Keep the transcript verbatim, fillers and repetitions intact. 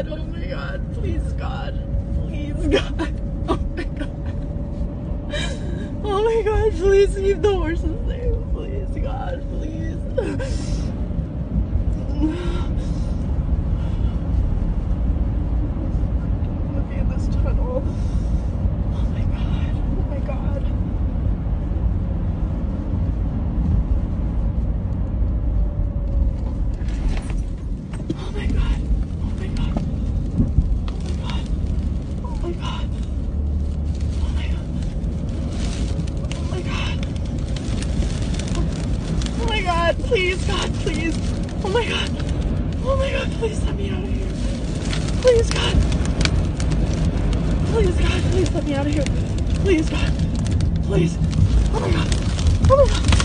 God, oh my God, please God, please God, oh my God, oh my God, please keep the horses safe, please God, please. Look at this tunnel. Oh my God, oh my God. Oh my God, oh my God, oh my God, oh my God, oh my God, oh my God, oh my God, please God, please, oh my God, oh my God, please let me out of here, please God, please God, please let me out of here, please God, please, oh my God, oh my God.